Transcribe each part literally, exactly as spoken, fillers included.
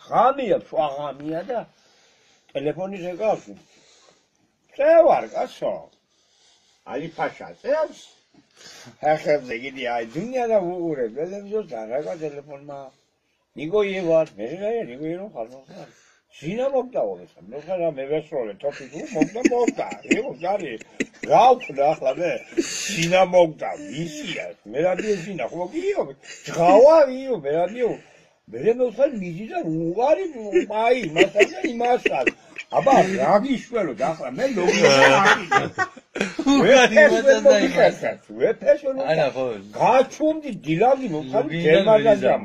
ღამეა, შუა ღამეა და ტელეფონი შეგავს. წევარ, კაცო. ალი ფაშა, წევს. ახლა იგი აი დუნია და უურე, ბელემზო დაღა ტელეფონმა. ნიგო ევარ, მე რა ნიგო ევარ ხალხო. Sina mogdało, no chyba me wesole, to tu mogda mogda, nie mogdali. Gałkna chlebę, sina mogda, wizja, me radio sina, chłopio, chała wiu, me radio. Będę sobie widzieć, uwagi, mai, masada i masad. Aba, ragi szwelu, dachla, me lubię. Uwagi, masada i masad. Uwagi, masada. Ana chol. Kaçum di dilagi, no kaçum temazajamo.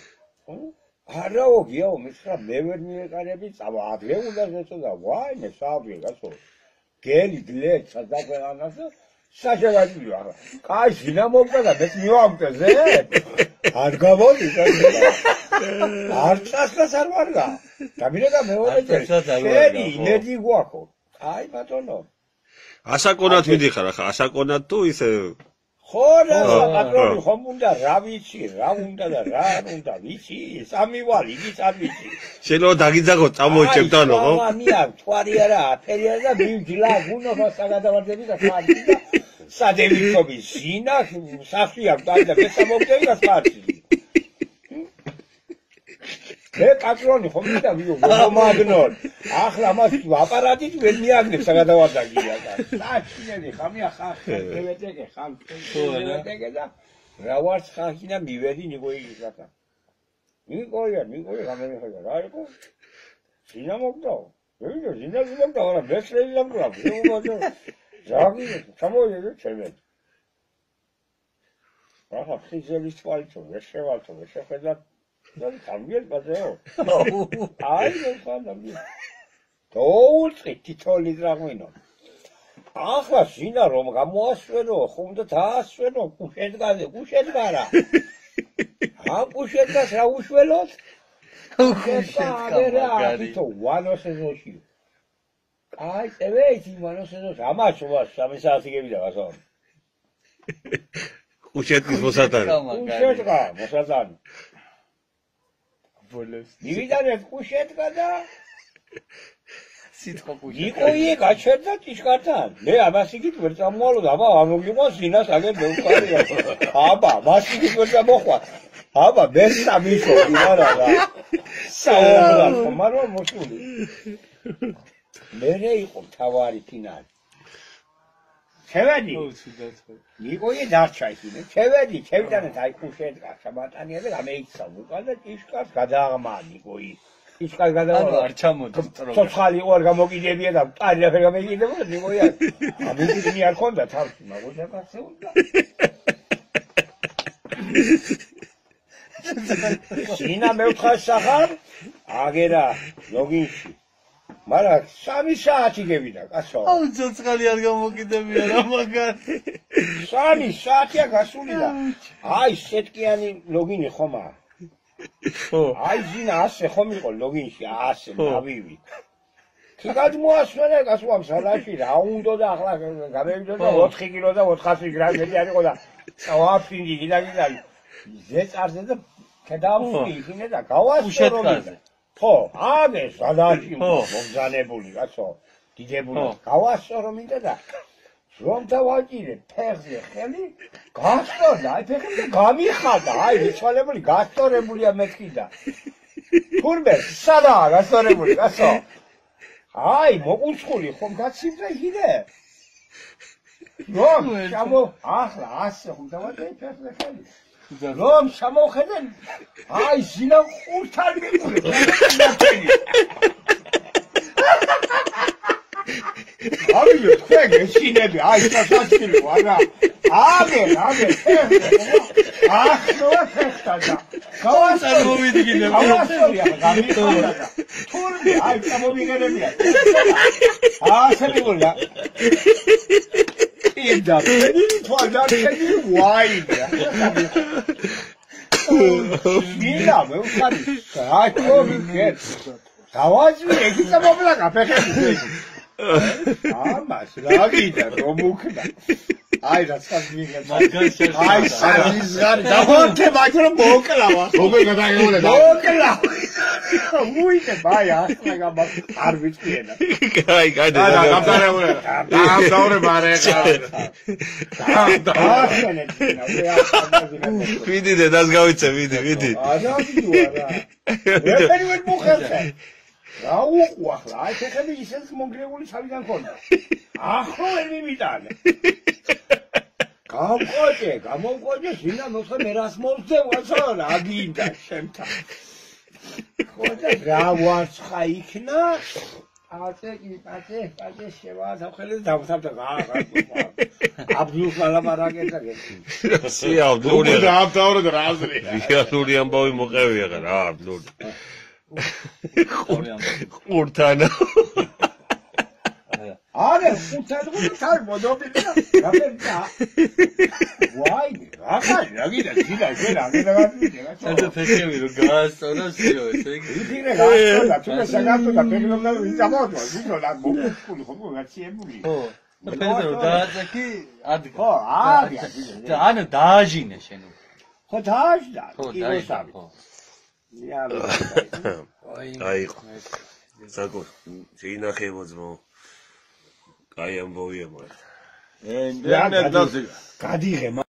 Arao geo, misra mever miekarabi, savadle უნდა შეწოდა, ვაი, მე საუბრე გასო. გელი დლე, სადაგე ანასო, საშევადი ვარ. კაი, ძინა მომდა და მე მივამტე ზე. არ გავოდი და. არ წასლას არ ვარგა. გამირედა მეორე წელი. გელი, იმედი გვაქო. აი, ბატონო. ასაკონად მიდიხარ ახლა, ასაკონად თუ ისე ხო რა პატრონი ხომ უნდა რა ვიცი რა უნდა და რა არ უნდა ვიცი სამი ვარ იგიც არ ვიცი შეიძლება დაგიძაღო წამოჭებდანო ხო ამია თვარი არა აფერი არა და მივჯლა გუნობა საგადავარდები და ხარჯი და სადევიქობი სინა სახში აქვს და მე სამოგდები და ხარჯი მე პატრონი ხომ უნდა ვიო მომაგნონ ახლა მას აპარატით ვერ მიაგნებ საგადავარდაგია და საჩინელი ხამია ხახი ევეტეკე ხამ ევეტეკე და რა ვარც ხახი და მივედი ნიგოი ზაკა ნიგოია ნიგოი გამენი ხა რა იყო სინა მოგდო ვიდო სინა მოგდო რა მესრელი ლამბრა ვიმოძო ზაგი ჩამოიედე ჩემე ახლა ხიზელის თვალიო ვეშევალთო ვეშეხედა და გამიერ ბაზეო აი ხანამი თოუწი თითოლი დრაღვინო ახლა სინა რომ გამოასვენო ხომ და დაასვენო კუშეთგაზე კუშეთგარა ა კუშეთგას რა უშველოთ კუშეთგარა თო ვანოსეზოში აი წევეითი ვანოსეზოში ამაშოვა სამი საათი გევიდა გასო კუშეთის მოსატანი კუშეთგა მოსატანი მივიდანე კუშეთგა და სიტყვა კუშეთგა იყო იე გაჩერდა ტიშკართან მე ამას იგით ვერ წამოვალო აბა ამოგიყვან სინას აგერ მეუყარია აბა მას იგით ვერ წამოხვა აბა მე სამიშო არა რა საუბრა ხომარო მოსული მე იყო თავარი ფინალი ჩევედი იყო იე დარჩა ისინი ჩევედი ჩევიდანეთ აი კუშეთგა შაბატანია და გამეიქცა უკან და ტიშკარს გადააღმა ნიკოი ტიშკარს გადააღმა არ ჩამოდის პროგრამა ცოცხალი იყო არ გამოკიდებია და მყარი რა ვერ გამეკიდებოდა ნიკოი ამიტომი არ ქონდა თავში მაგოჟა კაცე უნდა სინა მეუთხარ სახარ აგერა ლოგინში მაგრამ სამი საათი გევიდა კაცო აუ ცოცხალი არ გამოკიდებია რა მაგარი სამი საათია გასული და აი სეტკიანი ლოგინი ხომა ხო აი ძინა ასე ხომ იყო ლოგინში ასე დავივი კი გადმოასვენე კაცო ამ სალაში რა უნდა და ახლა გამევიდო და ოთხი კილო და ოთხასი გრამები არისო და ვაფინდი გიდა გიდა ზეწარზე და კედავში იქნე და გავასვენე ხო, აგე სადაში მომზანებული კაცო, დიდებული. გავასწორო მინდა და რომ დავაჭირე ფეხზე ხელი, გასწორდა, აი ფეხი გამიხადა, აი ვიცვალებული გასწორებულია მეთქი და. თურმე სადაა გასწორებული კაცო? აი მოკუცხული ხომ გაცივდა იქიდე? რომ ჩამო ახლა ასე ხომ დავაჭირე ფეხზე ხელი. რომ შემოხედე აი სინა ხურთან მიყურე ავიო თქვენ გეშინები აი სასაცილო არა აგე აგე ახლა ფეხტადა გავასწორე მოვიდგინე გავასწორე გამიხადა თურმე აი ჩამოვიგებია ასე მიგონა Inda, benim tuvalleri wide. Mira, meu cari. Ai, como que? Tavazi, eki sababla kapeke. Ah, mas la vida, romukna. Ay, rasazliga. Ay, sarızgar. Davante makro bokla va. Bokla da gole da. Bokla. ახლა უიტე ბაი ახლა გაბა არ ვიცქიენა კაი, კაი, და გამწარებული. დაამთავრე მარე ხა. დაახსენეთ ვიდი დედას გავიცე, ვიდი, ვიდი. არა ვიდუარა ვერტერი ვერ მოხერხე რა უყო ახლა აი ხეხები ისეთ მონგრეული თავიდან ქონდა ახლა ვერ მივიტანე გამყოჭე გამოვყოჭე შინა ნოცა მე რას მომწევასო რა გინდა შემთა ხოდა რა ვარცხა იქნა აწე კი აწე აწე შევაძახელე დავთავდა რა რა აბდულს ლაპარაკეთა გეთი სი აბდული დაამთავრე და რა აზრი. რეალური ამბავი მოყევია რა აბდული ყურთანა არა ხუთად ხუთად მოდობილია გაფერდა ვაი რა რა გიდა გიდა შენ არ გადაგიდი რა ეს ფეხები რო გაასწორა სიო ესე იგი. ითირე გასწორდა თუ შეგასწორდა და პერიოდნა ვიწამოთვა ვიქო რა მოგკული ხო გაციებული ხო. ფეხზე რო დააწექი ადგა. ხო აგია და ანუ დააჟინე შენ. ხო დააჟდა ხო დააჟინე ხო. აი საკო შეინახე მოძმო კაი ამბავია მაგრამ ენდე და გადიღე